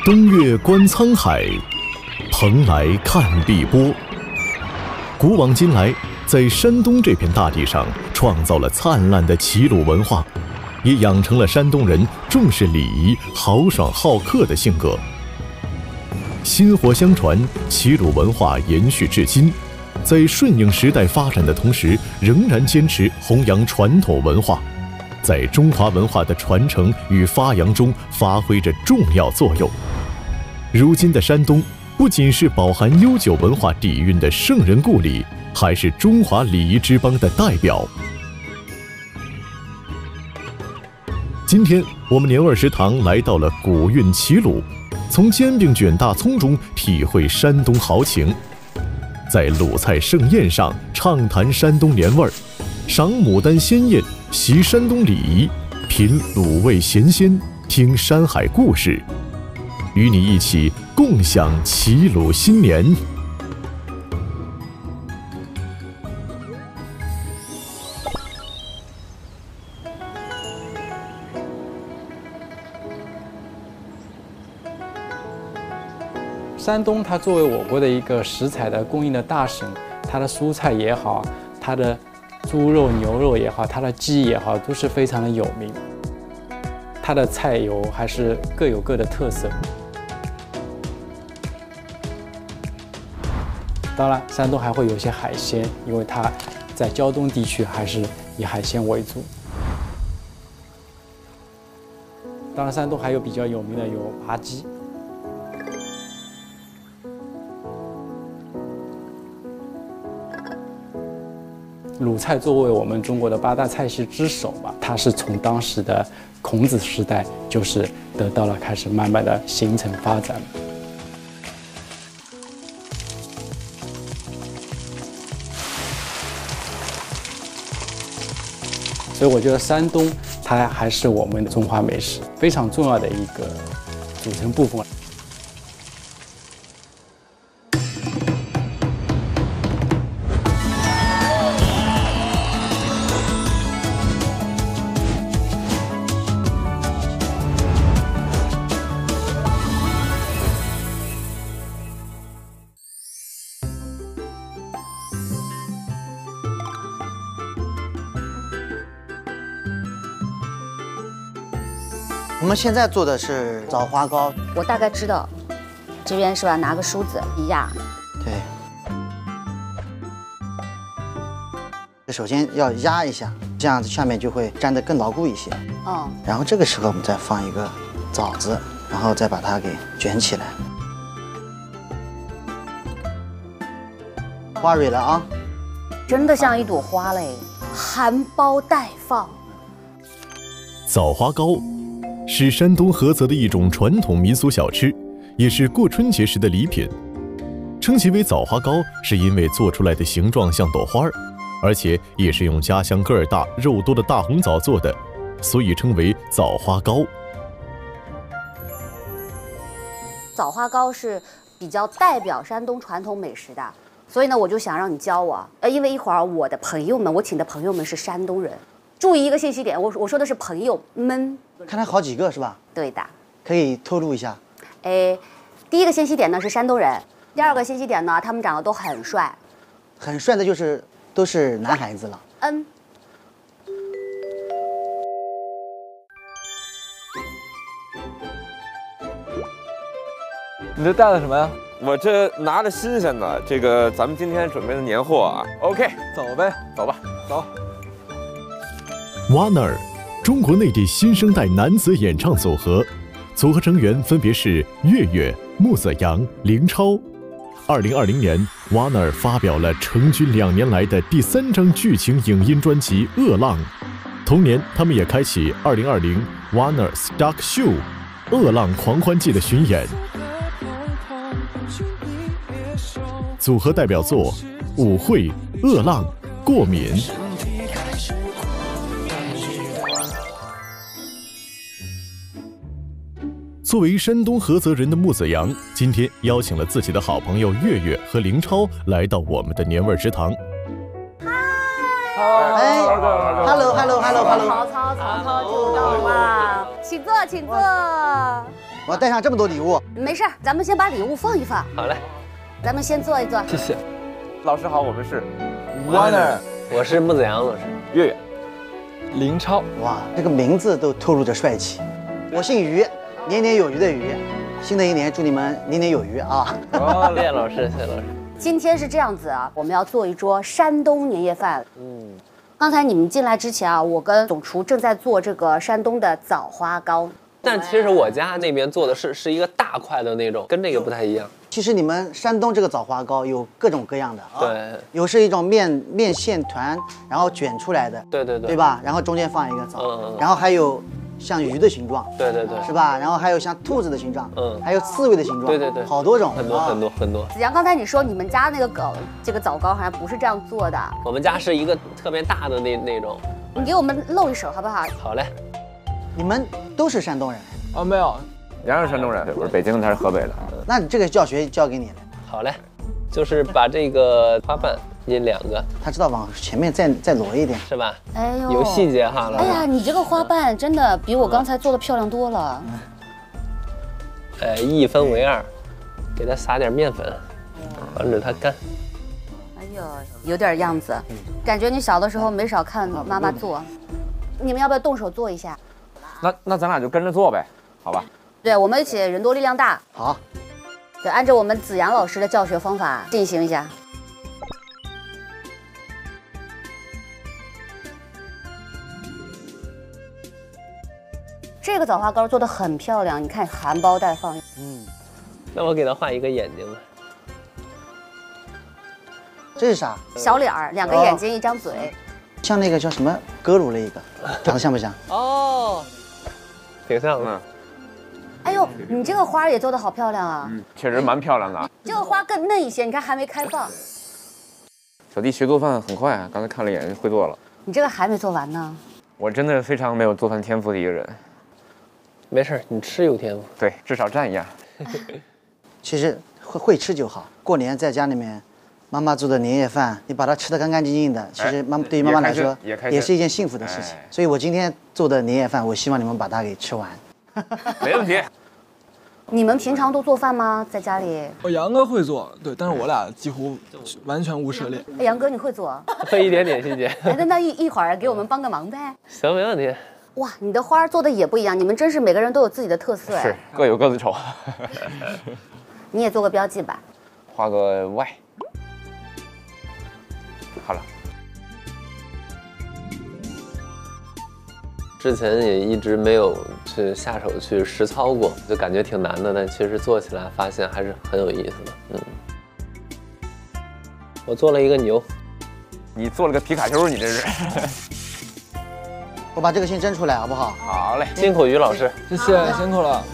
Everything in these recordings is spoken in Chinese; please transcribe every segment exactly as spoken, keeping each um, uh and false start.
东岳观沧海，蓬莱看碧波。古往今来，在山东这片大地上创造了灿烂的齐鲁文化，也养成了山东人重视礼仪、豪爽好客的性格。薪火相传，齐鲁文化延续至今，在顺应时代发展的同时，仍然坚持弘扬传统文化，在中华文化的传承与发扬中发挥着重要作用。如今的山东，不仅是饱含悠久文化底蕴的圣人故里，还是中华礼仪之邦的代表。今天，我们年味食堂来到了古韵齐鲁，从煎饼卷大葱中体会山东豪情，在鲁菜盛宴上畅谈山东年味儿，赏牡丹鲜艳，习山东礼仪，品鲁味咸鲜，听山海故事，与你一起共享齐鲁新年。 山东它作为我国的一个食材的供应的大省，它的蔬菜也好，它的猪肉、牛肉也好，它的鸡也好，都是非常的有名。它的菜肴还是各有各的特色。当然，山东还会有一些海鲜，因为它在胶东地区还是以海鲜为主。当然，山东还有比较有名的有扒鸡。鲁菜作为我们中国的八大菜系之首吧，它是从当时的孔子时代就是得到了开始慢慢的形成发展。所以我觉得山东它还是我们的中华美食非常重要的一个组成部分。 我们现在做的是枣花糕， 我大概知道，这边是吧？拿个梳子一压， 对。首先要压一下，这样子下面就会粘得更牢固一些。 嗯。 然后这个时候我们再放一个枣子，然后再把它给卷起来。花蕊了啊！ 真的像一朵花嘞，含苞待放。 枣花糕是山东菏泽的一种传统民俗小吃，也是过春节时的礼品。称其为枣花糕，是因为做出来的形状像朵花，而且也是用家乡个儿大、肉多的大红枣做的，所以称为枣花糕。 枣花糕是比较代表山东传统美食的，所以呢，我就想让你教我。呃，因为一会儿我的朋友们，我请的朋友们是山东人。注意一个信息点，我我说的是朋友们。 看来好几个是吧？ 对的。 可以透露一下。 哎，第一个信息点呢是山东人，第二个信息点呢，他们长得都很帅。 很帅的就是都是男孩子了。 嗯。 你这带的什么呀？我这拿着新鲜的，这个咱们今天准备的年货啊。OK， 走呗，走吧，走。 瓦纳尔，中国内地新生代男子演唱组合，组合成员分别是岳岳、穆子阳、林超。二零二零年，瓦纳尔发表了成军两年来的第三张剧情影音专辑《恶浪》。同年，他们也开启二零二零瓦纳尔 Stock Show 恶浪狂欢季的巡演。组合代表作《舞会》《恶浪》《过敏》。作为山东菏泽人的穆子阳，今天邀请了自己的好朋友岳岳和林超来到我们的年味食堂。 哎 ，hello hello hello hello， 曹操曹操就到了。 请坐，请坐。 我要带上这么多礼物， 没事，咱们先把礼物放一放。 好嘞， 咱们先坐一坐。 谢谢。老师好，我们是 Warner， 我是穆子阳老师。 月月， 林超。 哇，这个名字都透露着帅气。我姓于，年年有余的余。新的一年祝你们年年有余啊！ 哦，谢谢老师，谢谢老师。 今天是这样子啊，我们要做一桌山东年夜饭。嗯，刚才你们进来之前啊，我跟总厨正在做这个山东的枣花糕。 但其实我家那边做的是是一个大块的那种，跟这个不太一样。 其实你们山东这个枣花糕有各种各样的， 对， 有是一种面面线团，然后卷出来的， 对对对， 对吧？然后中间放一个枣， 嗯嗯然后还有像鱼的形状， 对对对， 是吧？然后还有像兔子的形状， 嗯还有刺猬的形状， 对对对， 好多种， 很多很多很多。 子阳，刚才你说你们家那个糕，这个枣糕好像不是这样做的， 我们家是一个特别大的那那种。 你给我们露一手好不好？ 好嘞。 你们都是山东人？ 啊，没有， 杨是山东人，我是北京的，他是河北的。 那你这个教学交给你了。 好嘞，就是把这个花瓣印两个， 他知道往前面再再挪一点， 是吧？ 哎呦， 有细节哈。 哎呀，你这个花瓣真的比我刚才做的漂亮多了。 哎，一分为二，给它撒点面粉，防止它干。 哎呦，有点样子，感觉你小的时候没少看妈妈做。你们要不要动手做一下？ 那那咱俩就跟着做呗，好吧？ 对，我们一起人多力量大。 好。 对，按照我们子阳老师的教学方法进行一下。这个枣花糕做的很漂亮，你看含苞待放。 嗯， 那我给它画一个眼睛吧。 这是啥？ 小脸儿，两个眼睛，一张嘴。 像那个叫什么格鲁的一个，长得像不像？ 哦，挺像的。 哎呦，你这个花也做的好漂亮啊！ 嗯，确实蛮漂亮的。 这个花更嫩一些，你看还没开放。 小弟学做饭很快，刚才看了一眼会做了。 你这个还没做完呢。 我真的非常没有做饭天赋的一个人。 没事，你吃有天赋。 对，至少占一样。 其实会会吃就好。过年在家里面，妈妈做的年夜饭，你把它吃得干干净净的，其实妈对于妈妈来说也开心， 也是一件幸福的事情。所以我今天做的年夜饭，我希望你们把它给吃完。 没问题。 你们平常都做饭吗？在家里？ 我杨哥会做，对，但是我俩几乎完全无涉猎。 哎，杨哥你会做？ 会一点点细节。 哎，那那一一会儿给我们帮个忙呗。 行，没问题。 哇，你的花做的也不一样，你们真是每个人都有自己的特色哎。 是，各有各的丑。 你也做个标记吧。 画个 Y。好了。 之前也一直没有去下手去实操过，就感觉挺难的，但其实做起来发现还是很有意思的。嗯，我做了一个牛， 你做了个皮卡丘，你这是？ 我把这个先蒸出来，好不好？ 好嘞， 辛苦于老师， 谢谢，辛苦了。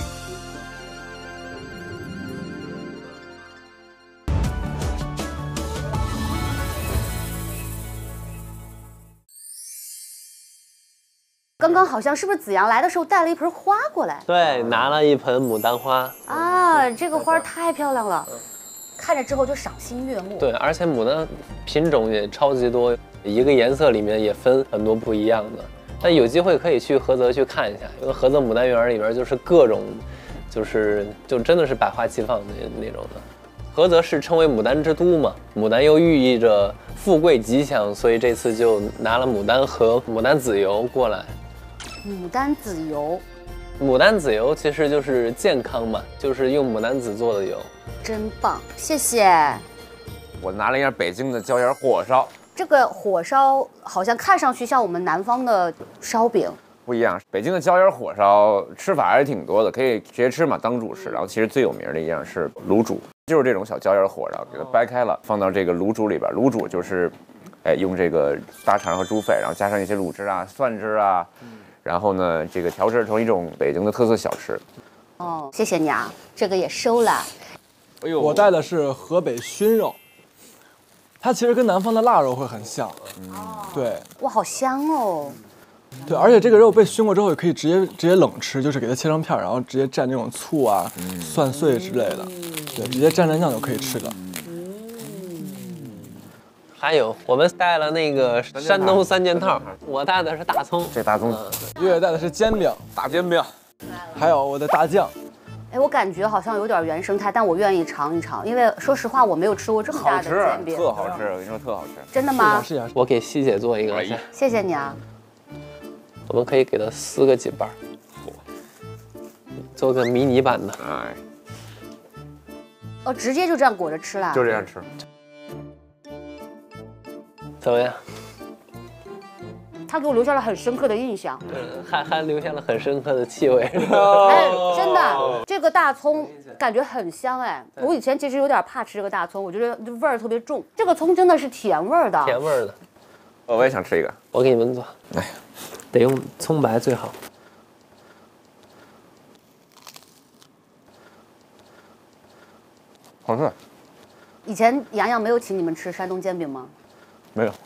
刚刚好像是不是子阳来的时候带了一盆花过来？ 对，拿了一盆牡丹花啊，这个花太漂亮了，看着之后就赏心悦目。 对，而且牡丹品种也超级多，一个颜色里面也分很多不一样的。但有机会可以去菏泽去看一下，因为菏泽牡丹园里边就是各种，就是就真的是百花齐放那那种的。菏泽是称为牡丹之都嘛，牡丹又寓意着富贵吉祥，所以这次就拿了牡丹和牡丹籽油过来。 牡丹籽油， 牡丹籽油其实就是健康嘛，就是用牡丹籽做的油， 真棒，谢谢。 我拿了一样北京的椒盐火烧， 这个火烧好像看上去像我们南方的烧饼， 不一样。北京的椒盐火烧吃法还是挺多的，可以直接吃嘛，当主食。然后其实最有名的一样是卤煮，就是这种小椒盐火烧，给它掰开了，放到这个卤煮里边。卤煮就是，哎，用这个大肠和猪肺，然后加上一些卤汁啊、蒜汁啊。然后呢，这个调制成一种北京的特色小吃。 哦，谢谢你啊，这个也收了。 哎呦，我带的是河北熏肉，它其实跟南方的腊肉会很像。嗯，对。 哇，好香哦。 对，而且这个肉被熏过之后，也可以直接直接冷吃，就是给它切成片，然后直接蘸那种醋啊、嗯、蒜碎之类的，对，直接蘸蘸酱就可以吃的。 还有我们带了那个山东三件套，我带的是大葱， 这大葱， 月月带的是煎饼， 大煎饼， 还有我的大酱。 哎，我感觉好像有点原生态，但我愿意尝一尝，因为说实话我没有吃过这么大的煎饼， 特好吃，我跟你说特好吃。 真的吗？ 是呀， 我给西姐做一个， 谢谢你啊。 我们可以给它撕个几瓣，做个迷你版的。 哎， 哦，直接就这样裹着吃了？ 就这样吃。 怎么样？ 他给我留下了很深刻的印象， 还还留下了很深刻的气味。 哎，真的，这个大葱感觉很香哎。我以前其实有点怕吃这个大葱，我觉得味儿特别重。这个葱真的是甜味儿的， 甜味儿的。 我也想吃一个， 我给你们做。哎，得用葱白最好。 好吃。 以前洋洋没有请你们吃山东煎饼吗？ 没有。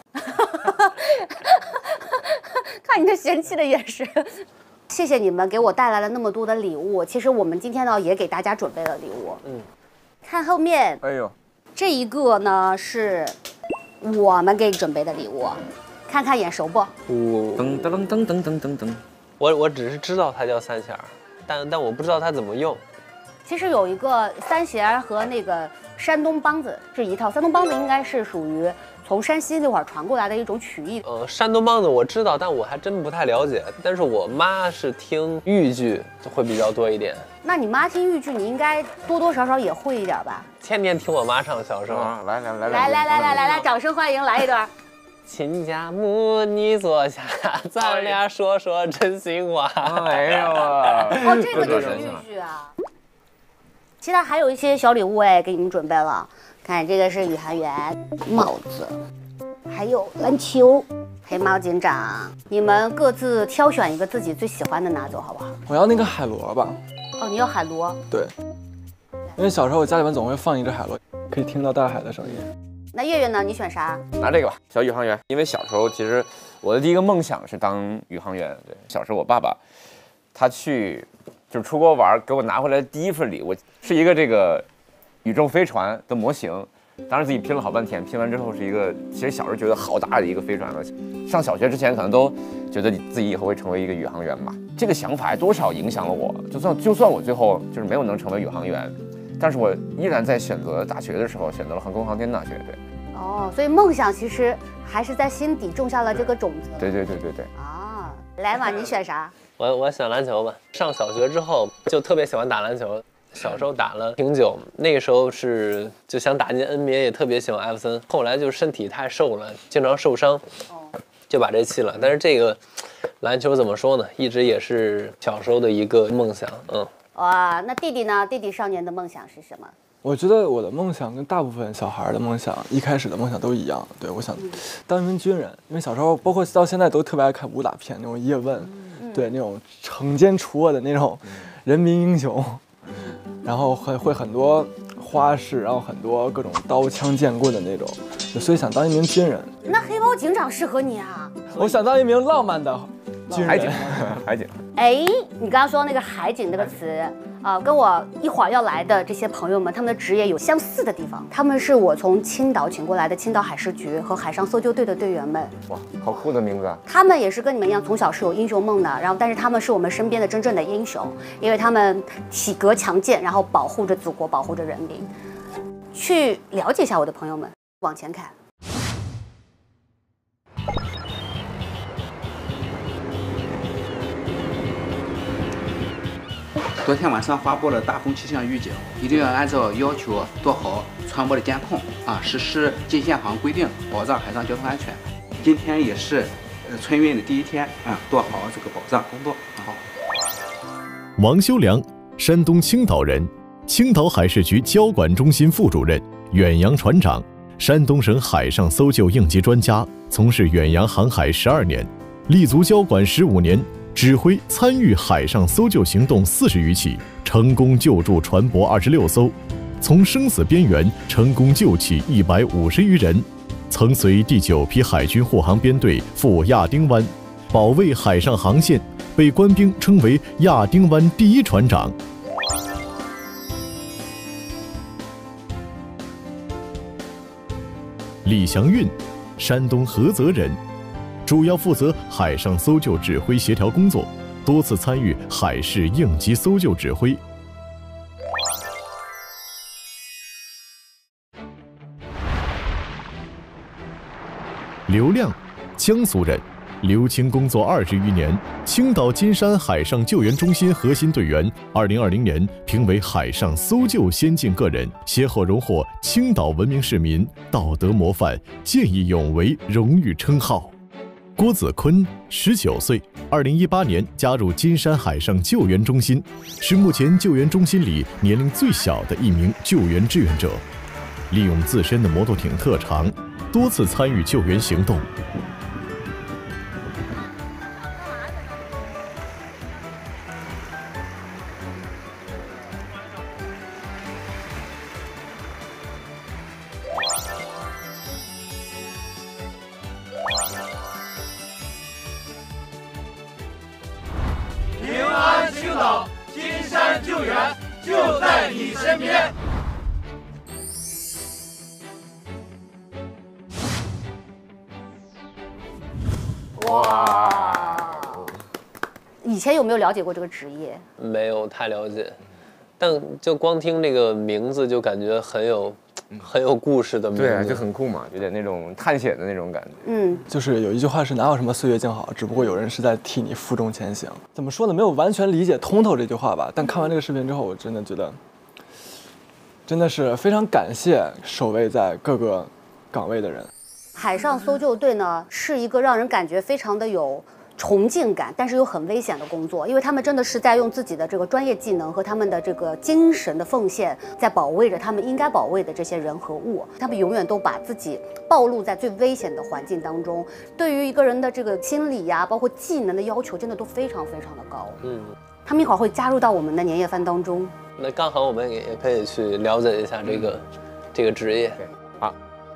看你那嫌弃的眼神。谢谢你们给我带来了那么多的礼物。其实我们今天呢也给大家准备了礼物。嗯，看后面。 哎呦， 这一个呢是我们给你准备的礼物，看看眼熟不？ 噔噔噔噔噔噔噔。我我只是知道它叫三弦，但但我不知道它怎么用。 其实有一个三弦和那个山东梆子是一套，山东梆子应该是属于从山西那块儿传过来的一种曲艺。 呃，山东梆子我知道，但我还真不太了解。但是我妈是听豫剧会比较多一点。 那你妈听豫剧，你应该多多少少也会一点吧？ 天天听我妈唱，小时候。 啊、来来来来来来来来来，掌声欢迎，来一段。 亲家母，你坐下，咱俩说说真心话。 哎呦啊！ 哦，这个就是豫剧啊。其他还有一些小礼物哎，给你们准备了。看这个是宇航员帽子，还有篮球、黑猫警长。你们各自挑选一个自己最喜欢的拿走，好不好？ 我要那个海螺吧。 哦，你要海螺？ 对，因为小时候我家里面总会放一只海螺，可以听到大海的声音。 那月月呢？你选啥？ 拿这个吧，小宇航员。因为小时候其实我的第一个梦想是当宇航员。对，小时候我爸爸他去就是出国玩，给我拿回来的第一份礼物是一个这个宇宙飞船的模型。当时自己拼了好半天，拼完之后是一个，其实小时候觉得好大的一个飞船了。上小学之前可能都觉得自己以后会成为一个宇航员吧。这个想法还多少影响了我。就算就算我最后就是没有能成为宇航员，但是我依然在选择大学的时候选择了航空航天大学。对。 哦，所以梦想其实还是在心底种下了这个种子。 对对对对对。 啊，来嘛，你选啥？ 我我选篮球吧。上小学之后就特别喜欢打篮球，小时候打了挺久，那个时候是就想打进 N B A， 也特别喜欢艾弗森。后来就身体太瘦了，经常受伤，就把这弃了。但是这个篮球怎么说呢，一直也是小时候的一个梦想。嗯。 哇，那弟弟呢？弟弟少年的梦想是什么？ 我觉得我的梦想跟大部分小孩的梦想一开始的梦想都一样。对，我想当一名军人，因为小时候包括到现在都特别爱看武打片，那种叶问，嗯、对那种惩奸除恶的那种人民英雄，嗯、然后会会很多花式，然后很多各种刀枪剑棍的那种，所以想当一名军人。 那黑猫警长适合你啊！ 我想当一名浪漫的军人。 海警，海警。 哎，你刚刚说那个海警这个词啊、呃，跟我一会儿要来的这些朋友们，他们的职业有相似的地方。他们是我从青岛请过来的青岛海事局和海上搜救队的队员们。 哇，好酷的名字啊！ 他们也是跟你们一样，从小是有英雄梦的。然后，但是他们是我们身边的真正的英雄，因为他们体格强健，然后保护着祖国，保护着人民。去了解一下我的朋友们，往前看。 昨天晚上发布了大风气象预警，一定要按照要求做好船舶的监控啊，实施禁限航规定，保障海上交通安全。今天也是呃春运的第一天啊，做好这个保障工作。好。 王修良，山东青岛人，青岛海事局交管中心副主任，远洋船长，山东省海上搜救应急专家，从事远洋航海十二年，立足交管十五年。指挥参与海上搜救行动四十余起，成功救助船舶二十六艘，从生死边缘成功救起一百五十余人，曾随第九批海军护航编队赴亚丁湾，保卫海上航线，被官兵称为亚丁湾第一船长。 李祥运，山东菏泽人，主要负责海上搜救指挥协调工作，多次参与海事应急搜救指挥。刘亮，江苏人，留青工作二十余年，青岛金山海上救援中心核心队员。二零二零年评为海上搜救先进个人，先后荣获青岛文明市民、道德模范、见义勇为荣誉称号。郭子坤，十九岁，二零一八年加入金山海上救援中心，是目前救援中心里年龄最小的一名救援志愿者，利用自身的摩托艇特长，多次参与救援行动。 平安青岛，金山救援就在你身边。 哇！以前有没有了解过这个职业？ 没有太了解，但就光听这个名字就感觉很有。很有故事的名字， 对啊，就很酷嘛，有点那种探险的那种感觉。 嗯， 就是有一句话是哪有什么岁月静好，只不过有人是在替你负重前行。怎么说呢？没有完全理解通透这句话吧，但看完这个视频之后，我真的觉得，真的是非常感谢守卫在各个岗位的人。 海上搜救队呢，是一个让人感觉非常的有崇敬感，但是又很危险的工作，因为他们真的是在用自己的这个专业技能和他们的这个精神的奉献，在保卫着他们应该保卫的这些人和物。他们永远都把自己暴露在最危险的环境当中，对于一个人的这个心理呀、包括技能的要求，真的都非常非常的高。嗯，他们一会儿会加入到我们的年夜饭当中。 那刚好我们也可以去了解一下这个、嗯、这个职业。 好。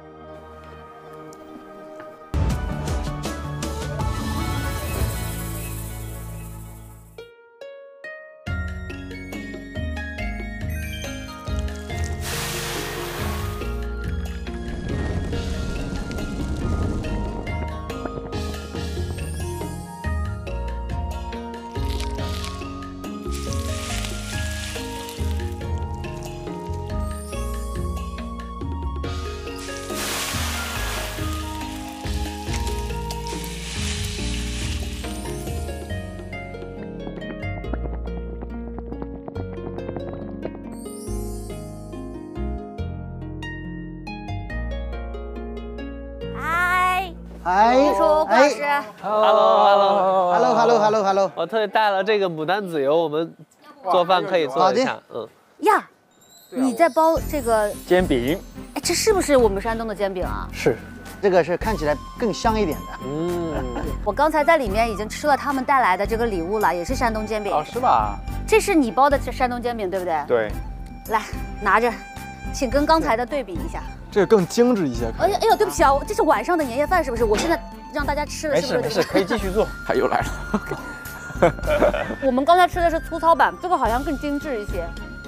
哎，秘书郭老师 ，Hello，Hello，Hello，Hello，Hello， 我特地带了这个牡丹籽油，我们做饭可以做一下。嗯， 呀，你在包这个煎饼？ 哎，这是不是我们山东的煎饼啊？ 是， 这个是看起来更香一点的。 嗯， 我刚才在里面已经吃了他们带来的这个礼物了，也是山东煎饼。 哦，是吧？ 这是你包的山东煎饼，对不对？ 对。 来，拿着，请跟刚才的对比一下。 这个更精致一些。 哎呀哎呦，对不起啊，这是晚上的年夜饭是不是？我现在让大家吃的是不是？ 没事没事，可以继续做。他又来了。 我们刚才吃的是粗糙版，这个好像更精致一些。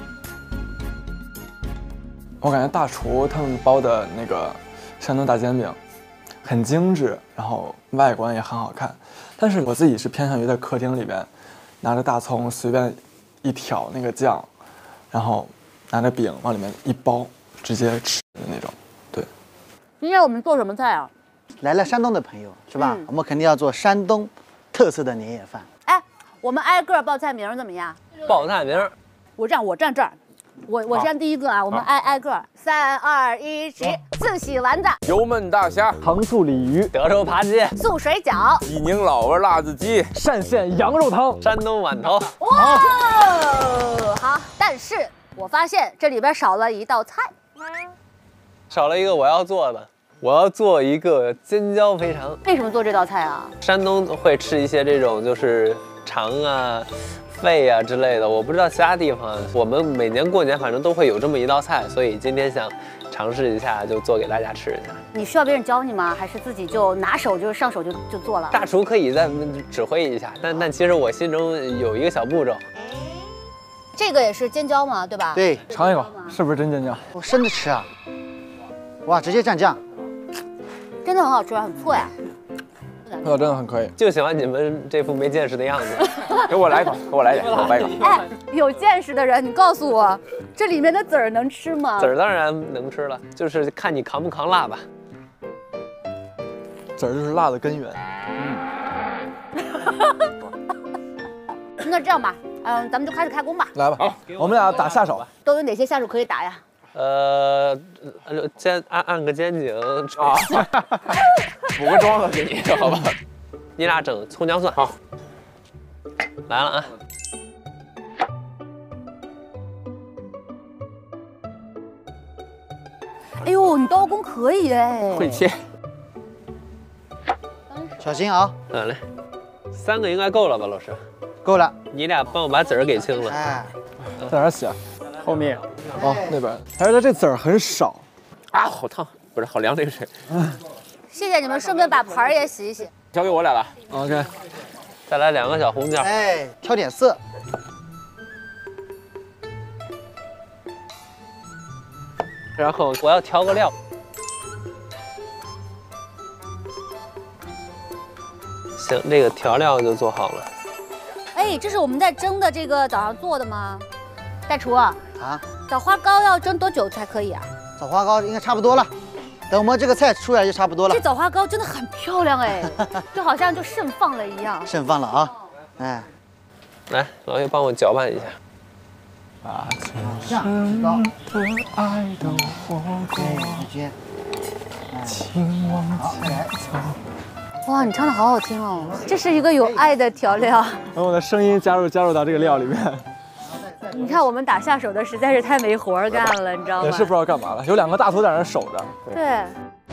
我感觉大厨他们包的那个山东大煎饼很精致，然后外观也很好看。但是我自己是偏向于在客厅里边拿着大葱随便一挑那个酱，然后拿着饼往里面一包，直接吃的那种。对。 今天我们做什么菜啊？ 来了山东的朋友是吧？嗯、我们肯定要做山东特色的年夜饭。 哎，我们挨个报菜名怎么样？ 报菜名， 我这样，我站这儿。我我先第一个啊，我们挨挨个，三二一，起！四喜丸子， 油焖大虾， 糖醋鲤鱼， 德州扒鸡， 素水饺， 济宁老味辣子鸡， 单县羊肉汤， 山东碗头。 哇，好，但是我发现这里边少了一道菜， 少了一个我要做的，我要做一个尖椒肥肠。 为什么做这道菜啊？ 山东会吃一些这种就是肠啊。肺啊之类的，我不知道其他地方。我们每年过年反正都会有这么一道菜，所以今天想尝试一下，就做给大家吃一下。 你需要别人教你吗？还是自己就拿手就上手就就做了？ 大厨可以再指挥一下，但但其实我心中有一个小步骤。 这个也是尖椒吗？对吧？ 对， 尝一口，是不是真尖椒？ 我生着吃啊！哇，直接蘸酱。 真的很好吃，很脆啊。 味道真的很可以， 就喜欢你们这副没见识的样子。 给我来一口，给我来点，我来一口。 哎，有见识的人，你告诉我，这里面的籽儿能吃吗？ 籽儿当然能吃了，就是看你扛不扛辣吧。 籽儿就是辣的根源。 那这样吧，嗯，咱们就开始开工吧。 来吧，好，我们俩打下手。 都有哪些下手可以打呀？ 呃，肩按按个肩颈啊， 补个妆了给你，好吧？ 你俩整葱姜蒜。好，来了啊！ 哎呦，你刀工可以哎， 会切。 小心啊！ 好嘞，三个应该够了吧，老师？ 够了。 你俩帮我把籽儿给清了。 哎， 在哪儿洗啊？ 后面。 哦，那边。还是它这籽儿很少。 啊，好烫，不是好凉这个水。 谢谢你们，顺便把盘儿也洗一洗。 交给我俩了。 OK。 再来两个小红椒。 哎，挑点色。 然后我要调个料。行，这个调料就做好了。 哎，这是我们在蒸的这个早上做的吗？大厨啊， 枣花糕要蒸多久才可以啊？ 枣花糕应该差不多了，等我们这个菜出来就差不多了。 这枣花糕真的很漂亮哎，就好像就盛放了一样。 盛放了啊，哎， 来，老岳帮我搅拌一下。 把这样糕的爱都活过，请忘记走。 哇，你唱的好好听哦！这是一个有爱的调料。 把我的声音加入加入到这个料里面。 你看我们打下手的实在是太没活干了，你知道吗？ 也是不知道干嘛了，有两个大头在那守着。 对。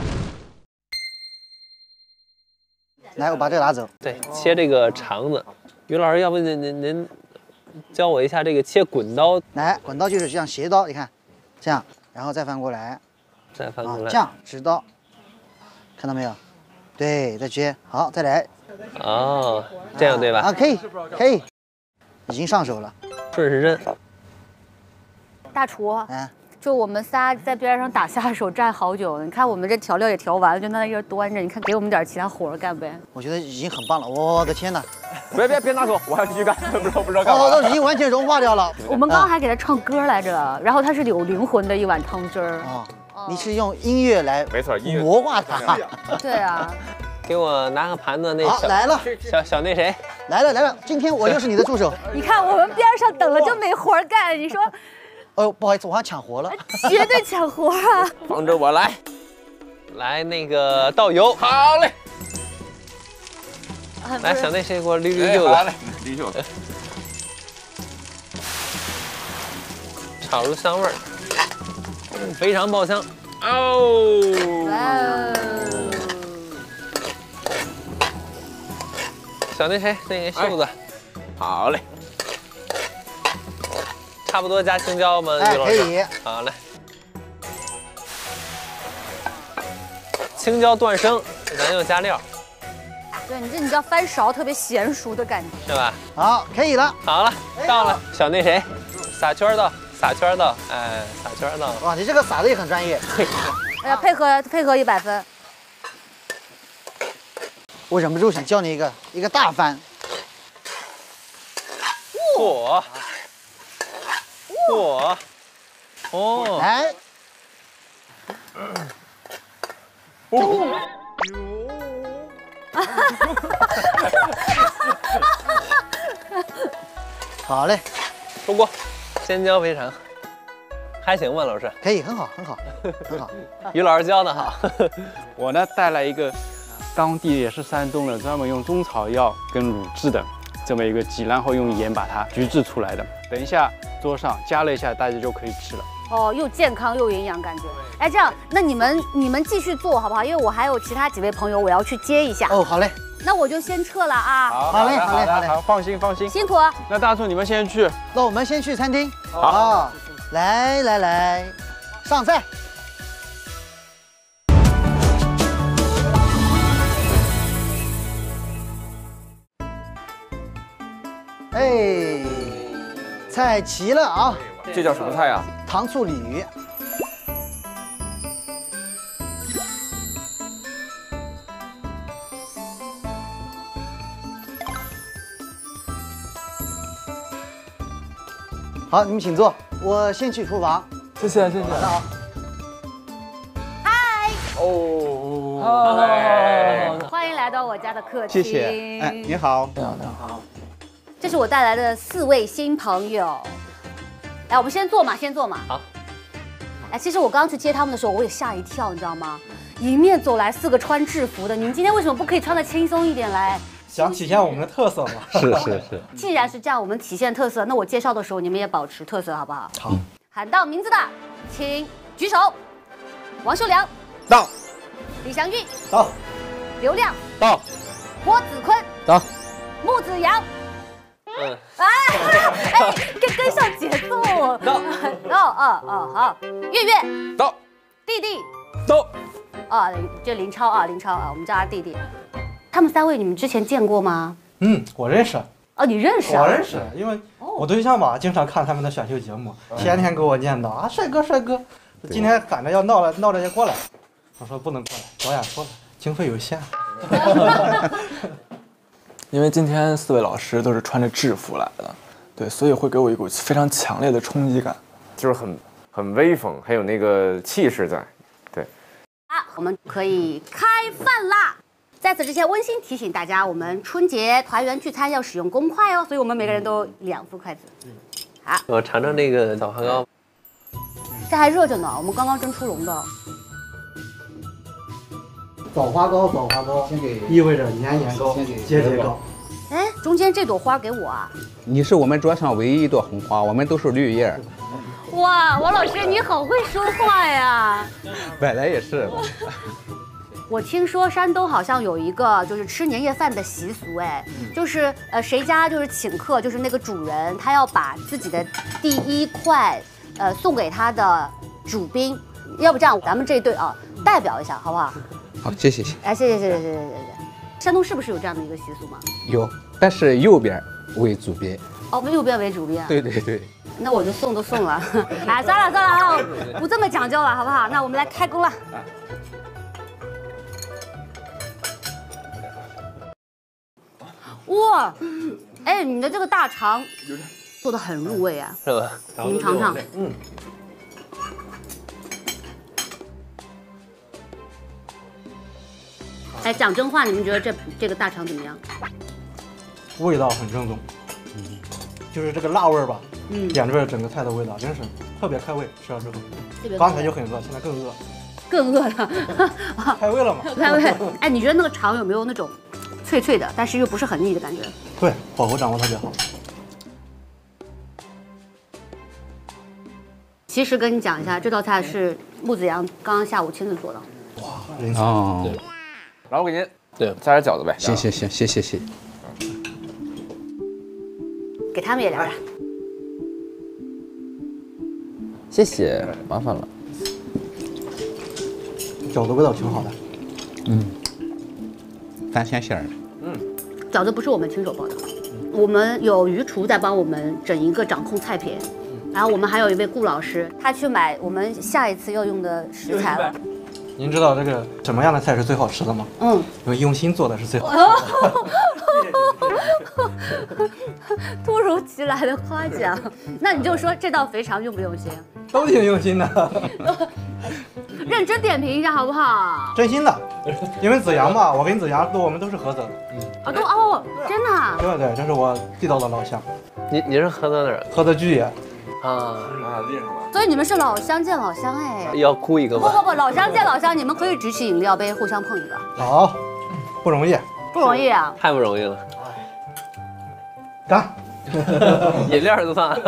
来，我把这个拿走。 对，切这个肠子。于老师，要不您您您教我一下这个切滚刀？ 来，滚刀就是像斜刀，你看，这样，然后再翻过来， 再翻过来， 这样直刀，看到没有？对，再切，好，再来。 哦，这样对吧？ 啊，可以，可以，已经上手了。 顺时针。 大厨， 嗯， 就我们仨在边上打下手站好久，你看我们这调料也调完了，就在那一端着，你看给我们点其他活干呗。 我觉得已经很棒了，我的天哪！ 别别别拿走，我还要继续干，不知道不知道干嘛。 哦，都已经完全融化掉了。 我们刚刚还给他唱歌来着，然后他是有灵魂的一碗汤汁儿。 哦。你是用音乐来没错，音乐魔化它。 对啊， 给我拿个盘子，那好来了， 小小那谁来了来了，今天我又是你的助手。 你看我们边上等了就没活干，你说？ 哦，不好意思，我好像抢活了。 绝对抢活啊！ 放着我来， 来那个倒油， 好嘞。 来，小那谁给我捋捋袖子， 来捋袖子， 炒出香味儿。非常爆香哦！ 哇哦！ 小那谁，那个袖子， 好嘞， 差不多加青椒吗？ 哎，可以。 好嘞，青椒断生，咱又加料。 对你这你叫翻勺，特别娴熟的感觉， 是吧？ 好，可以了。 好了，到了，小那谁，撒圈倒。撒圈倒，哎，撒圈倒。 哇，你这个撒的也很专业。 哎呀，配合配合一百分。 我忍不住想教你一个一个大翻。 嚯！嚯！哦。 来。 哦。 好嘞， 出锅。尖椒肥肠，还行吧，老师？ 可以，很好，很好，很好。 于老师教的好。 我呢带来一个当地也是山东的，专门用中草药跟卤制的这么一个鸡，然后用盐把它焗制出来的。等一下桌上加热一下，大家就可以吃了。 哦，又健康又营养，感觉。哎，这样，那你们你们继续做好不好？因为我还有其他几位朋友，我要去接一下。 哦，好嘞。 那我就先撤了啊！ 好， 好嘞，好嘞，好嘞， 好，放心，放心， 辛苦。 那大厨你们先去， 那我们先去餐厅。 好， 来来来，上菜。哎，菜齐了啊！ 这叫什么菜呀？ 糖醋鲤鱼。 好，你们请坐，我先去厨房。 谢谢谢谢。 好。 嗨， 哦， 欢迎来到我家的客厅。 谢谢。哎，你好。 你好你好。 这是我带来的四位新朋友。来，我们先坐嘛，先坐嘛。 好。 哎，其实我刚刚去接他们的时候，我也吓一跳，你知道吗？迎面走来四个穿制服的，你们今天为什么不可以穿得轻松一点来？ 想体现我们的特色嘛。 是是是。 既然是这样，我们体现特色，那我介绍的时候你们也保持特色，好不好？ 好。 喊到名字的，请举手。王秀良到。 李祥玉到。 刘亮到。 郭子坤到。 穆子阳。 嗯。 哎哎，跟跟上节奏。到。哦哦哦，好。月月到。 弟弟到。 啊，这林超啊，林超啊，我们叫他弟弟。他们三位你们之前见过吗？ 嗯，我认识。 哦，你认识啊？ 我认识，因为我对象吧，经常看他们的选秀节目，天天给我念叨啊，帅哥帅哥。今天赶着要闹了，闹着要过来，我说不能过来，导演说了，经费有限。 因为今天四位老师都是穿着制服来的，对，所以会给我一股非常强烈的冲击感， 就是很很威风，还有那个气势在。对。 啊，我们可以开饭啦！在此之前，温馨提醒大家，我们春节团圆聚餐要使用公筷哦，所以我们每个人都两副筷子。好， 我尝尝这个枣花糕。 这还热着呢，我们刚刚蒸出笼的。 枣花糕，枣花糕，意味着年年高，节节高。 哎，中间这朵花给我啊！ 你是我们桌上唯一一朵红花，我们都是绿叶。 哇，王老师你好会说话呀！ 本来也是。 我听说山东好像有一个就是吃年夜饭的习俗，哎，就是呃谁家就是请客，就是那个主人他要把自己的第一块呃送给他的主宾，要不这样咱们这一对啊代表一下好不好？ 好，谢谢谢。 哎，谢谢谢谢谢谢谢谢。山东是不是有这样的一个习俗吗？ 有，但是右边为主宾。 哦，右边为主宾。 对对对。 那我就送都送了，哎，算了算了啊，不这么讲究了，好不好？那我们来开工了。哇，哎，你的这个大肠做的很入味啊， 是吧？ 你们尝尝。 嗯。 哎，讲真话，你们觉得这这个大肠怎么样？ 味道很正宗，嗯，就是这个辣味儿吧， 嗯， 点缀了整个菜的味道，真是特别开胃。吃了之后，刚才就很饿，现在更饿。 更饿了， 开胃了嘛？ 开胃。哎，你觉得那个肠有没有那种脆脆的，但是又不是很腻的感觉？ 对，火候掌握特别好。 其实跟你讲一下，这道菜是穆子阳刚刚下午亲自做的。 哇， 哦， 对，来我给您对加点饺子呗。 行行行，谢谢谢。 给他们也来点。 谢谢，麻烦了。 饺子味道挺好的， 嗯，翻鲜馅儿的。 嗯，饺子不是我们亲手包的，我们有余厨在帮我们整一个掌控菜品，然后我们还有一位顾老师，他去买我们下一次要用的食材了。 您知道这个什么样的菜是最好吃的吗？ 嗯， 因为用心做的是最好的。 突如其来的夸奖，那你就说这道肥肠用不用心？ 都挺用心的。 认真点评一下好不好？ 真心的，因为子阳嘛，我跟子阳都我们都是菏泽的。 嗯，啊都哦，真的啊？ 对对，这是我地道的老乡。 你你是菏泽哪儿？ 菏泽巨野。 啊啊，厉害了。 所以你们是老乡见老乡哎。 要哭一个吗？ 不不不，老乡见老乡，你们可以举起饮料杯互相碰一个。 好，不容易。 不容易啊。 太不容易了。 干。 饮料都算。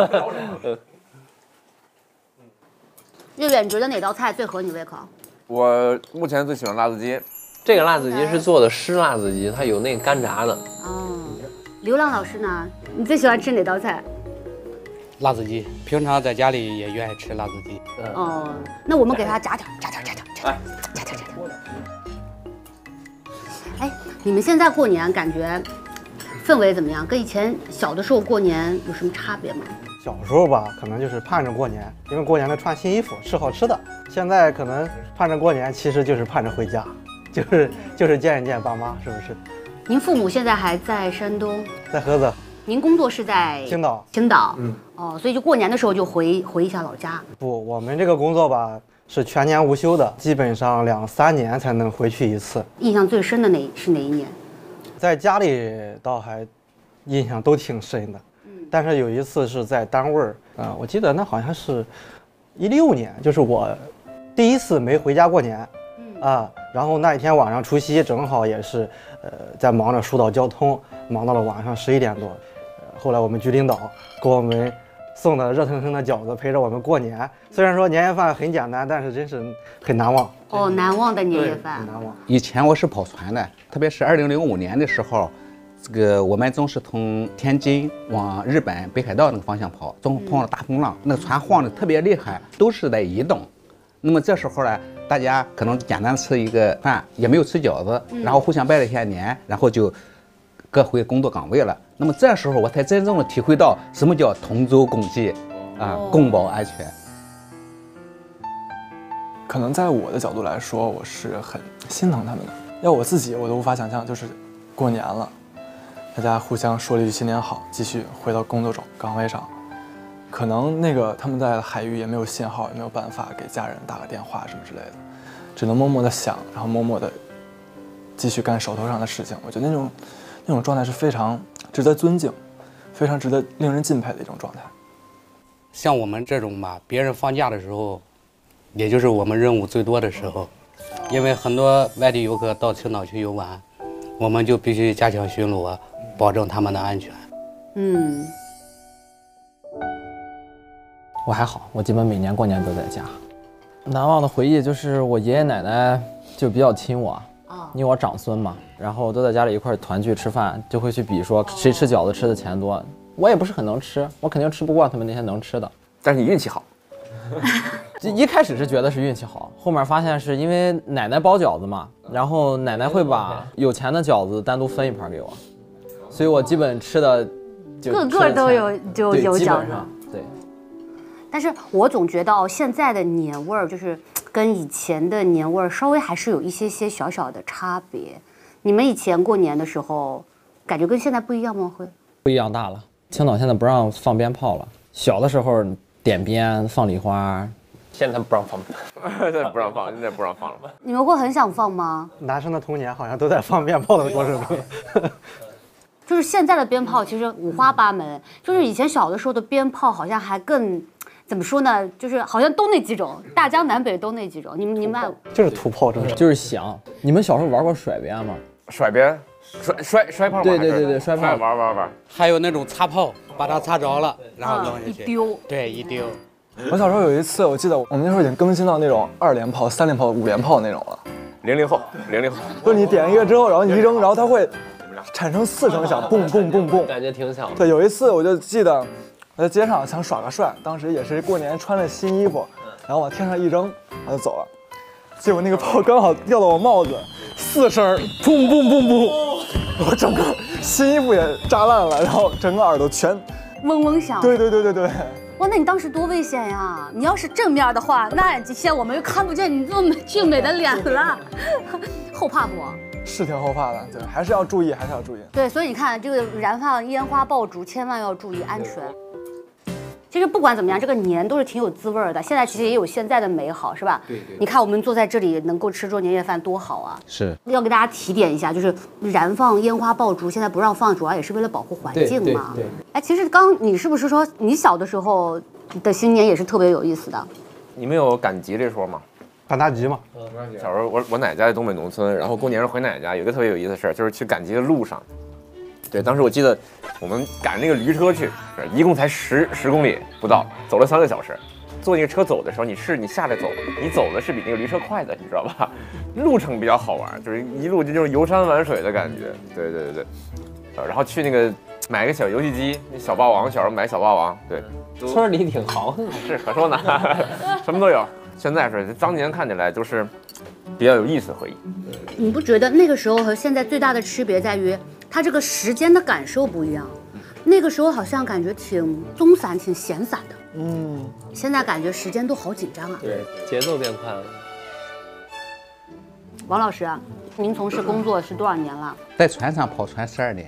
岳远，你觉得哪道菜最合你胃口？ 我目前最喜欢辣子鸡。 这个辣子鸡是做的湿辣子鸡，它有那个干炸的。 哦，刘浪老师呢？你最喜欢吃哪道菜？ 辣子鸡，平常在家里也愿意吃辣子鸡。 哦，那我们给他炸点，炸点，炸点，炸点，炸点，炸点。哎，你们现在过年感觉氛围怎么样？跟以前小的时候过年有什么差别吗？ 小时候吧，可能就是盼着过年，因为过年能穿新衣服，吃好吃的。现在可能盼着过年，其实就是盼着回家，就是就是见一见爸妈，是不是？ 您父母现在还在山东， 在菏泽。 您工作是在青岛。 青岛， 嗯， 哦，所以就过年的时候就回回一下老家。 不，我们这个工作吧是全年无休的，基本上两三年才能回去一次。 印象最深的哪是哪一年？ 在家里倒还印象都挺深的，嗯，但是有一次是在单位儿啊、呃，我记得那好像是一六年，就是我第一次没回家过年，嗯啊，然后那一天晚上除夕正好也是呃在忙着疏导交通，忙到了晚上十一点多，呃，后来我们局领导给我们送的热腾腾的饺子陪着我们过年。虽然说年夜饭很简单，但是真是很难忘。 哦，难忘的年夜饭， 很难忘。 以前我是跑船的，特别是二零零五年的时候，这个我们总是从天津往日本北海道那个方向跑，总碰到大风浪，那个船晃得特别厉害，都是在移动。那么这时候呢，大家可能简单吃一个饭，也没有吃饺子，然后互相拜了一下年，然后就各回工作岗位了。那么这时候我才真正的体会到什么叫同舟共济，啊，共保安全。 可能在我的角度来说，我是很心疼他们的。要我自己，我都无法想象，就是过年了，大家互相说了一句新年好，继续回到工作岗位上。可能那个他们在海域也没有信号，也没有办法给家人打个电话什么之类的，只能默默的想，然后默默的继续干手头上的事情。我觉得那种那种状态是非常值得尊敬，非常值得令人敬佩的一种状态。 像我们这种吧，别人放假的时候，也就是我们任务最多的时候，因为很多外地游客到青岛去游玩，我们就必须加强巡逻，保证他们的安全。 嗯， 我还好，我基本每年过年都在家。难忘的回忆就是我爷爷奶奶就比较亲我，因为我长孙嘛，然后都在家里一块团聚吃饭，就会去比说谁吃饺子吃的钱多。我也不是很能吃，我肯定吃不惯他们那些能吃的。 但是你运气好。 一开始是觉得是运气好，后面发现是因为奶奶包饺子嘛，然后奶奶会把有钱的饺子单独分一盘给我，所以我基本吃的就个个都有就有饺子。 对。 但是我总觉得哦，现在的年味儿就是跟以前的年味儿稍微还是有一些些小小的差别。你们以前过年的时候，感觉跟现在不一样吗？会不一样大了。青岛现在不让放鞭炮了，小的时候点鞭放礼花， 现在不让放， 现在不让放，现在不让放了。 你们会很想放吗？ 男生的童年好像都在放鞭炮的过程中。 就是现在的鞭炮其实五花八门，就是以前小的时候的鞭炮好像还更怎么说呢？就是好像都那几种，大江南北都那几种。你们你们就是土炮，真是就是响。你们小时候玩过甩鞭吗？ 甩鞭。摔摔摔炮吗？ 对对对对，摔炮玩玩玩。 还有那种擦炮，把它擦着了，然后扔下去。 一丢。 对，一丢。 我小时候有一次，我记得我们那时候已经更新到那种二连炮、三连炮、五连炮那种了。 零零后，零零后。 就是你点一个之后，然后你一扔，然后它会产生四声响，蹦蹦蹦蹦， 感觉挺响的。 对，有一次我就记得我在街上想耍个帅，当时也是过年穿了新衣服，然后往天上一扔，然后就走了。结果那个炮刚好掉到我帽子，四声，砰砰砰砰。我整个新衣服也扎烂了，然后整个耳朵全嗡嗡响。 对对对对对。 哇，那你当时多危险呀！你要是正面的话，那现在我们又看不见你这么俊美的脸了，后怕不？ 是挺后怕的，对，还是要注意，还是要注意。 对，所以你看，这个燃放烟花爆竹，千万要注意安全。其实不管怎么样，这个年都是挺有滋味的。现在其实也有现在的美好，是吧？ 对对。 你看我们坐在这里能够吃桌年夜饭多好啊！ 是。 要给大家提点一下，就是燃放烟花爆竹现在不让放，主要也是为了保护环境嘛。 对对。 哎，其实刚你是不是说你小的时候的新年也是特别有意思的？ 你们有赶集这说吗？ 赶大集嘛。 小时候我我奶家在东北农村，然后过年时候回奶奶家，有一个特别有意思的事儿，就是去赶集的路上。对，当时我记得我们赶那个驴车去，一共才十十公里不到，走了三个小时。坐那个车走的时候，你是你下来走，你走的是比那个驴车快的，你知道吧？路程比较好玩，就是一路就就是游山玩水的感觉。对对对对，呃，然后去那个买个小游戏机，那小霸王，小时候买小霸王，对， 村里挺豪横， 是可说呢，什么都有。现在是当年看起来都是比较有意思的回忆。 你不觉得那个时候和现在最大的区别在于？他这个时间的感受不一样，那个时候好像感觉挺松散、挺闲散的，嗯，现在感觉时间都好紧张啊。 对，节奏变快了。 王老师啊，您从事工作是多少年了？ 在船上跑船十二年，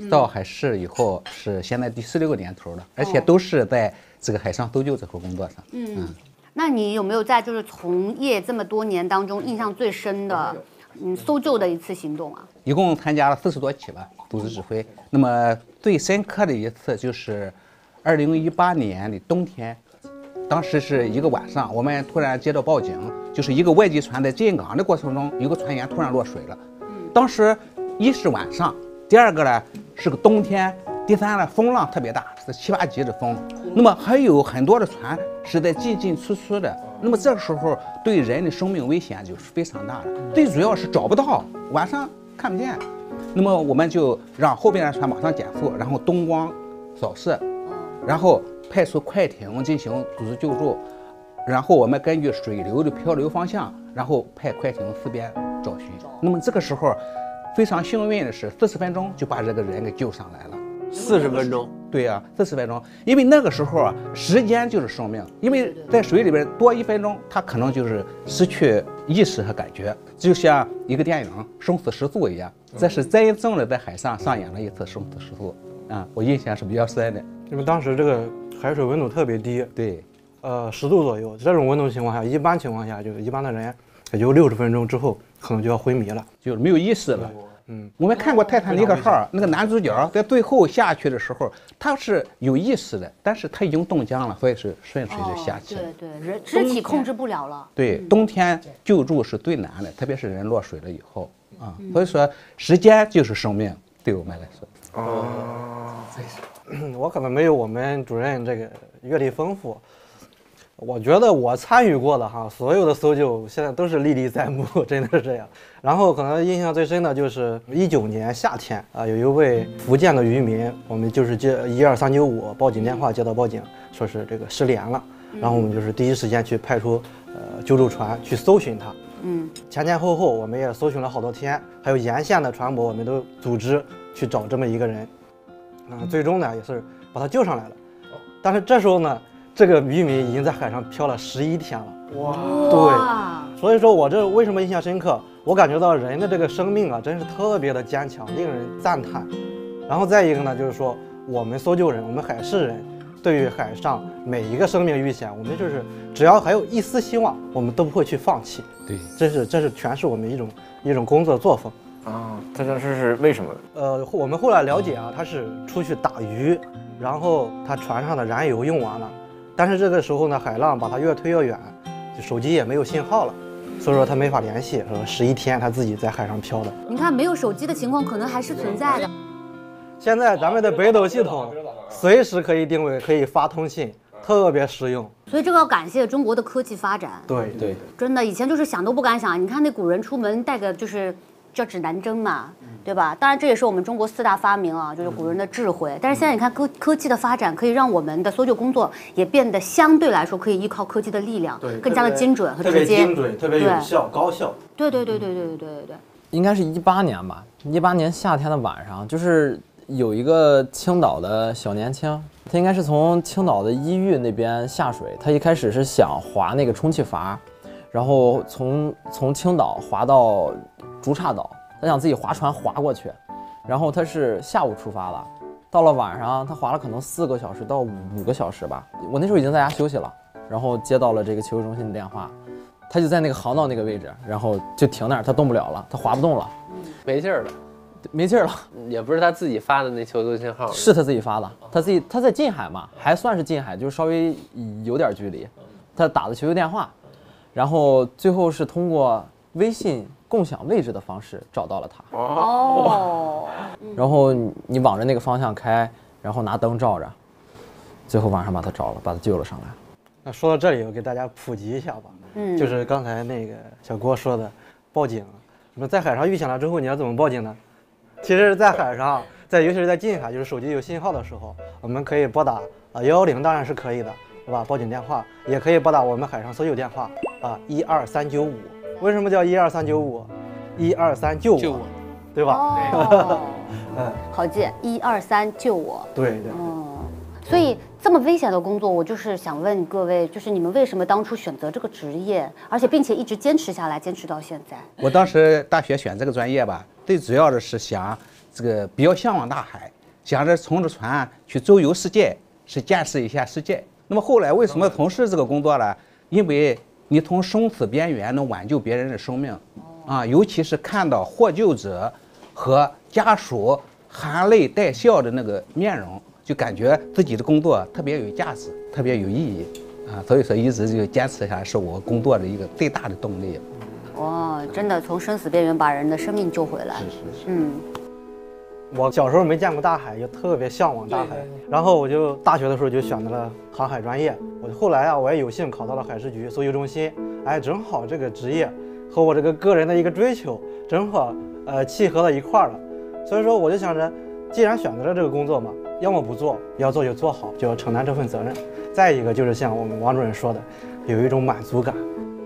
到海事以后是现在第十六个年头了，而且都是在这个海上搜救这块工作上。 嗯，嗯那你有没有在就是从业这么多年当中，印象最深的嗯搜救的一次行动啊？ 一共参加了四十多起吧，组织指挥。那么最深刻的一次就是二零一八年的冬天。当时是一个晚上，我们突然接到报警，就是一个外籍船在进港的过程中，有个船员突然落水了。当时一是晚上，第二个呢是个冬天，第三呢风浪特别大，是七八级的风。那么还有很多的船是在进进出出的，那么这个时候对人的生命危险就是非常大的。最主要是找不到，晚上看不见。那么我们就让后边的船马上减速，然后东光扫视，然后派出快艇进行组织救助，然后我们根据水流的漂流方向，然后派快艇四边找寻。那么这个时候非常幸运的是，四十分钟就把这个人给救上来了。 四十分钟？ 对呀、啊，四十分钟，因为那个时候啊，时间就是生命，因为在水里边多一分钟，他可能就是失去意识和感觉，就像一个电影《生死时速》一样，这是真正的在海上上演了一次生死时速啊，我印象是比较深的。 因为当时这个海水温度特别低， 对， 呃，十度左右。这种温度情况下，一般情况下，就一般的人也就六十分钟之后，可能就要昏迷了， 就是没有意识了。 嗯， 我们看过《泰坦尼克号》，那个男主角在最后下去的时候，他是有意识的，但是他已经冻僵了，所以是顺水就下去了。 哦、对对，人肢体控制不了了。 对，冬天救助是最难的，特别是人落水了以后啊，嗯、所以说时间就是生命，对我们来说。 哦，我可能没有我们主任这个阅历丰富。我觉得我参与过的哈，所有的搜救现在都是历历在目，真的是这样。然后可能印象最深的就是一九年夏天啊，有一位福建的渔民，我们就是接一二三九五报警电话接到报警，说是这个失联了，然后我们就是第一时间去派出呃救助船去搜寻他。嗯，前前后后我们也搜寻了好多天，还有沿线的船舶我们都组织去找这么一个人，啊、呃，最终呢也是把他救上来了。但是这时候呢，这个渔民已经在海上漂了十一天了。哇，对，所以说我这为什么印象深刻？我感觉到人的这个生命啊，真是特别的坚强，令人赞叹。然后再一个呢，就是说我们搜救人，我们海事人，对于海上每一个生命遇险，我们就是只要还有一丝希望，我们都不会去放弃。 对， 这是这是全是我们一种一种工作作风。 啊，他这是为什么？ 呃，我们后来了解啊，他是出去打鱼，然后他船上的燃油用完了，但是这个时候呢，海浪把他越推越远，就手机也没有信号了，所以说他没法联系，说十一天他自己在海上漂的。 你看，没有手机的情况可能还是存在的。 现在咱们的北斗系统随时可以定位，可以发通信，特别实用。 所以这个要感谢中国的科技发展。 对对， 真的以前就是想都不敢想。你看那古人出门带个就是叫指南针嘛，对吧？当然这也是我们中国四大发明啊，就是古人的智慧。但是现在你看科科技的发展，可以让我们的搜救工作也变得相对来说可以依靠科技的力量， 对， 更加的精准和直接，特别精准，特别有效、高效。 对对对对对对对对对。 应该是一八年吧，一八年夏天的晚上，就是有一个青岛的小年轻，他应该是从青岛的伊玉那边下水，他一开始是想划那个充气筏，然后从从青岛划到竹岔岛，他想自己划船划过去，然后他是下午出发了，到了晚上他划了可能四个小时到五个小时吧，我那时候已经在家休息了，然后接到了这个求救中心的电话，他就在那个航道那个位置，然后就停那儿，他动不了了，他划不动了， 没劲儿了。 没劲儿了， 也不是他自己发的那求救信号， 是他自己发的，他自己他在近海嘛，还算是近海，就是稍微有点距离，他打的求救电话，然后最后是通过微信共享位置的方式找到了他。哦，然后你往着那个方向开，然后拿灯照着，最后晚上把他找了，把他救了上来。 那说到这里，我给大家普及一下吧，嗯，就是刚才那个小郭说的，报警。那么在海上遇险了之后，你要怎么报警呢？其实，在海上，在尤其是在近海，就是手机有信号的时候，我们可以拨打啊幺幺零，当然是可以的，是吧？报警电话也可以拨打我们海上搜救电话啊一二三九五。为什么叫一二三九五？一二三救我，对吧？ 哦，嗯，好记，一二三救我。 对对。 嗯，所以这么危险的工作，我就是想问各位，就是你们为什么当初选择这个职业，而且并且一直坚持下来，坚持到现在？ 我当时大学选这个专业吧，最主要的是想这个比较向往大海，想着乘着船去周游世界，去见识一下世界。那么后来为什么从事这个工作呢？因为你从生死边缘能挽救别人的生命，啊，尤其是看到获救者和家属含泪带笑的那个面容，就感觉自己的工作特别有价值，特别有意义，啊，所以说一直就坚持下来，是我工作的一个最大的动力。 哇，真的从生死边缘把人的生命救回来。 是是是。 嗯。 我小时候没见过大海，就特别向往大海，然后我就大学的时候就选择了航海专业。我后来啊，我也有幸考到了海事局搜救中心，哎，正好这个职业和我这个个人的一个追求正好呃契合到一块儿了。所以说我就想着，既然选择了这个工作嘛，要么不做，要做就做好，就要承担这份责任。再一个就是像我们王主任说的，有一种满足感。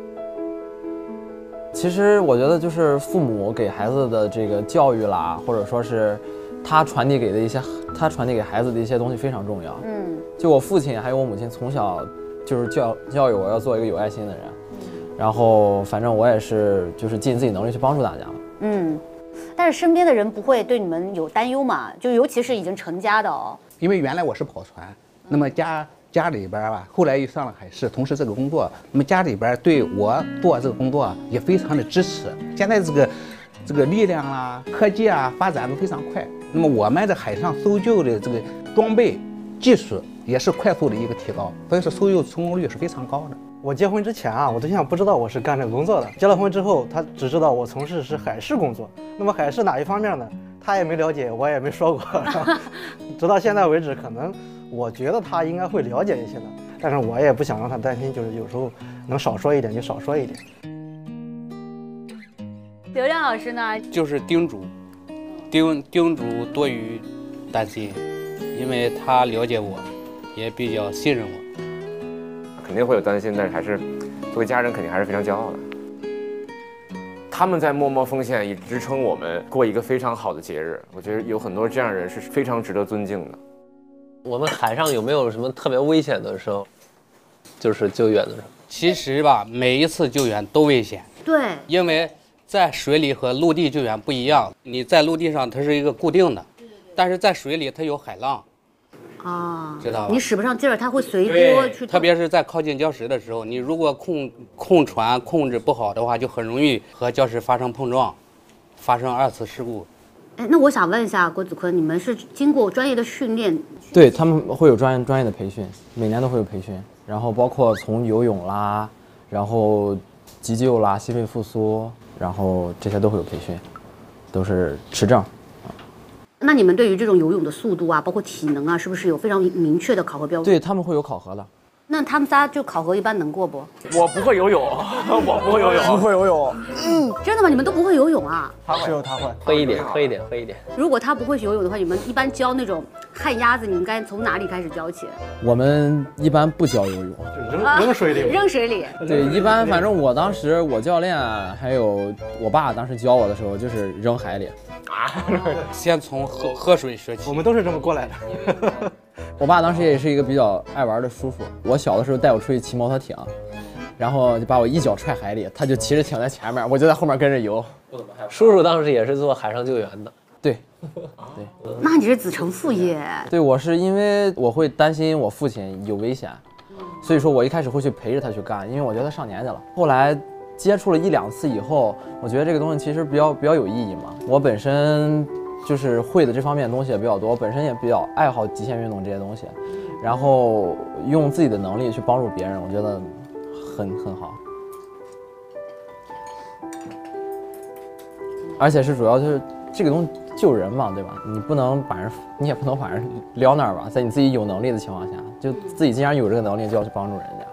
其实我觉得就是父母给孩子的这个教育啦，或者说是他传递给的一些，他传递给孩子的一些东西非常重要。嗯，就我父亲还有我母亲从小就是教教育我要做一个有爱心的人，然后反正我也是就是尽自己能力去帮助大家。 嗯，但是身边的人不会对你们有担忧嘛？就尤其是已经成家的哦。 因为原来我是跑船，那么家。家里边吧，后来又上了海事，从事这个工作。那么家里边对我做这个工作也非常的支持。现在这个这个力量啦、科技啊发展的非常快。那么我们在海上搜救的这个装备技术也是快速的一个提高，所以说搜救成功率是非常高的。 我结婚之前啊，我对象不知道我是干这个工作的。结了婚之后，他只知道我从事是海事工作。那么海事哪一方面呢？他也没了解，我也没说过。直到现在为止，可能。我觉得他应该会了解一些的，但是我也不想让他担心，就是有时候能少说一点就少说一点。 刘亮老师呢， 就是叮嘱，叮叮嘱多于担心，因为他了解我，也比较信任我。 肯定会有担心，但是还是作为家人，肯定还是非常骄傲的。他们在默默奉献，以支撑我们过一个非常好的节日。我觉得有很多这样的人是非常值得尊敬的。 我们海上有没有什么特别危险的时候？就是救援的时候。 其实吧，每一次救援都危险。 对， 因为在水里和陆地救援不一样。你在陆地上它是一个固定的，但是在水里它有海浪。啊，知道吧？ 你使不上劲儿，它会随波去。 特别是在靠近礁石的时候，你如果控控船控制不好的话，就很容易和礁石发生碰撞，发生二次事故。 哎，那我想问一下郭子坤，你们是经过专业的训练？ 对，他们会有专业专业的培训，每年都会有培训，然后包括从游泳啦，然后急救啦、心肺复苏，然后这些都会有培训，都是持证。 那你们对于这种游泳的速度啊，包括体能啊，是不是有非常明确的考核标准？ 对，他们会有考核的。 那他们仨就考核一般能过不？ 我不会游泳，我不会游泳， 不会游泳。 嗯，真的吗？你们都不会游泳啊？ 只有他会， 会一点，会一点，会一点。 如果他不会游泳的话，你们一般教那种旱鸭子，你们该从哪里开始教起？ 我们一般不教游泳， 扔扔水里。 扔水里。 对，一般反正我当时我教练还有我爸当时教我的时候就是扔海里。 啊，先从喝喝水学起。 我们都是这么过来的。 我爸当时也是一个比较爱玩的叔叔，我小的时候带我出去骑摩托艇，然后就把我一脚踹海里，他就骑着艇在前面，我就在后面跟着游。 叔叔当时也是做海上救援的。 对，对。 那你是子承父业？ 对，我是因为我会担心我父亲有危险，所以说我一开始会去陪着他去干，因为我觉得他上年纪了。后来接触了一两次以后，我觉得这个东西其实比较比较有意义嘛。我本身就是会的这方面的东西也比较多，我本身也比较爱好极限运动这些东西，然后用自己的能力去帮助别人，我觉得很很好。而且是主要就是这个东西救人嘛，对吧？你不能把人，你也不能把人撂那儿吧，在你自己有能力的情况下，就自己既然有这个能力，就要去帮助人家。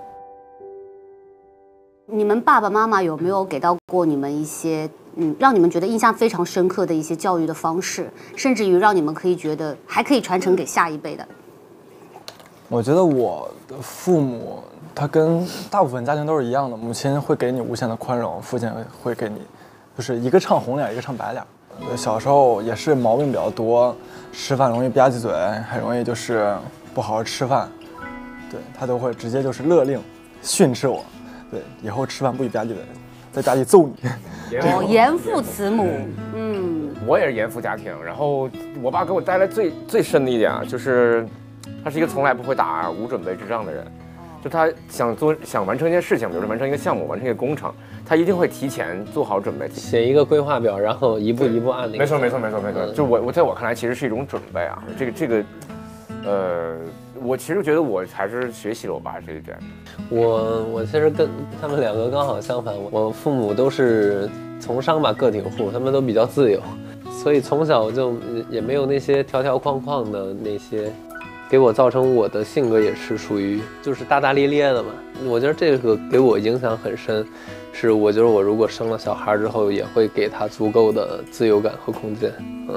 你们爸爸妈妈有没有给到过你们一些嗯，让你们觉得印象非常深刻的一些教育的方式，甚至于让你们可以觉得还可以传承给下一辈的？ 我觉得我的父母他跟大部分家庭都是一样的，母亲会给你无限的宽容，父亲会给你就是一个唱红脸，一个唱白脸。小时候也是毛病比较多，吃饭容易吧唧嘴，很容易就是不好好吃饭，对，他都会直接就是勒令训斥我。对，以后吃饭不许吧唧嘴，再吧唧揍你。 哦，严父慈母，嗯， 我也是严父家庭，然后我爸给我带来最最深的一点啊，就是他是一个从来不会打无准备之仗的人。就他想做想完成一件事情，比如说完成一个项目，完成一个工程，他一定会提前做好准备， 写一个规划表，然后一步一步按那个。 没错没错没错没错，就我我在我看来其实是一种准备啊，这个这个，呃，我其实觉得我还是学习了我爸这一点。 我我其实跟他们两个刚好相反，我父母都是从商吧，个体户，他们都比较自由，所以从小就也没有那些条条框框的那些。给我造成我的性格也是属于就是大大咧咧的嘛，我觉得这个给我影响很深，是我觉得我如果生了小孩之后，也会给他足够的自由感和空间。嗯。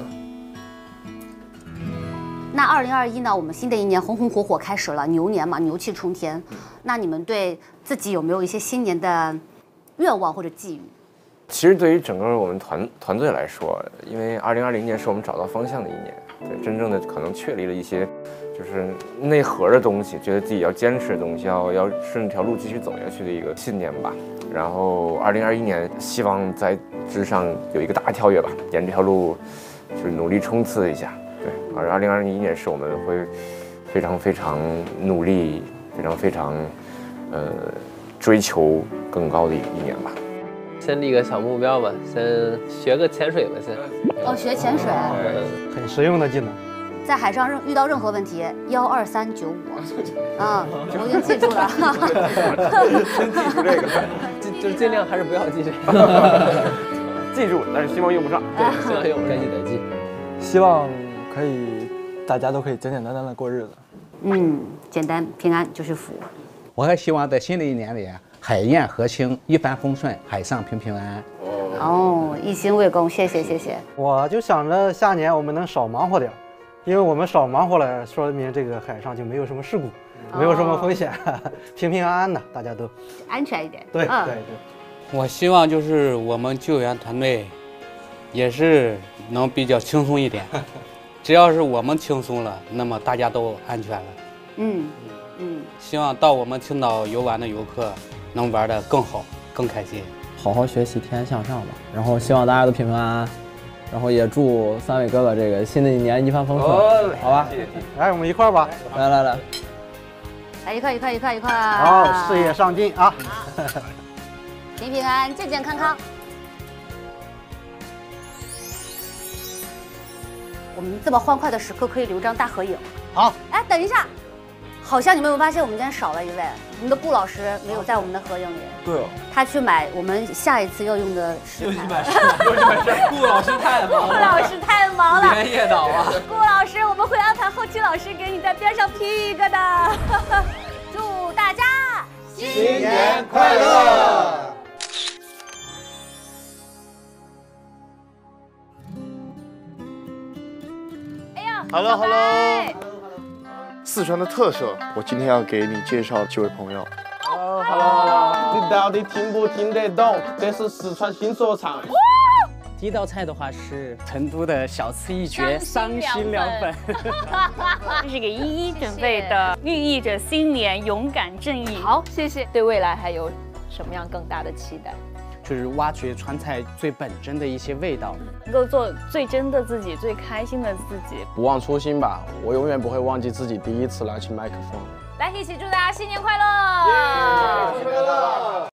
那二零二一呢？我们新的一年红红火火开始了，牛年嘛，牛气冲天。那你们对自己有没有一些新年的愿望或者寄语？ 其实对于整个我们团团队来说，因为二零二零年是我们找到方向的一年，对，真正的可能确立了一些。就是内核的东西，觉得自己要坚持的东西，要要顺着条路继续走下去的一个信念吧。然后，二零二一年希望在之上有一个大跳跃吧，沿这条路就是努力冲刺一下。对，而二零二一年是我们会非常非常努力，非常非常呃追求更高的一年吧。 先立个小目标吧，先学个潜水吧，先。 哦，学潜水， 很实用的技能。 在海上遇到任何问题，幺二三九五，啊，我已经记住了。 先记住这个， 就就尽量还是不要记这个。 记住，但是希望用不上。 对，希望用不上，该记得记。 希望可以，大家都可以简简单单的过日子。 嗯，简单平安就是福。 我还希望在新的一年里，海晏河清，一帆风顺，海上平平安安。 哦，一心为公，谢谢谢谢。 我就想着下年我们能少忙活点。因为我们少忙活了，说明这个海上就没有什么事故，没有什么风险，哦、平平安安的，大家都安全一点。 对、嗯、对对。 我希望就是我们救援团队也是能比较轻松一点，只要是我们轻松了，那么大家都安全了。 嗯嗯。 希望到我们青岛游玩的游客能玩得更好、更开心。 好好学习，天天向上吧。然后希望大家都平平安安。然后也祝三位哥哥这个新的一年一帆风顺，哦、好吧？ 来，我们一块儿吧！ 来来来， 来一块一块一块一块。 好，事业上进啊！ 平平安安，健健康康。我们这么欢快的时刻，可以留张大合影。 好。 哎，等一下，好像你们有发现我们今天少了一位，我们的顾老师没有在我们的合影里。 对哦。 他去买我们下一次要用的食材。 又去买食材，又去买食材。顾老师太忙了。 顾老师太忙了。 连夜倒啊。 顾老师，我们会安排后期老师给你在边上 P 一个的。祝大家新年快乐！ 哎呀 ，Hello Hello。四川的特色，我今天要给你介绍几位朋友。 Hello Hello， 你到底听不听得懂？这是四川新说唱。 第一道菜的话是成都的小吃一绝， 伤心凉粉。这是给依依准备的，寓意着新年勇敢正义。 好，谢谢。对未来还有什么样更大的期待？ 就是挖掘川菜最本真的一些味道， 能够做最真的自己，最开心的自己。 不忘初心吧，我永远不会忘记自己第一次拿起麦克风。 来，一起祝大家新年快乐！ 新年快乐！